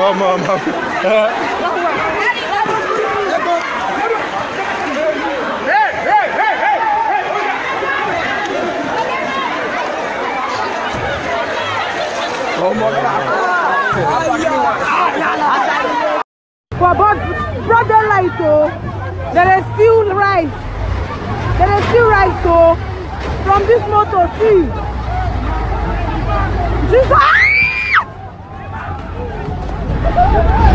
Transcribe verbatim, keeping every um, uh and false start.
Come on, man. For brother light, oh, there is still rice. There is still rice, oh, from this motor, see. Jesus!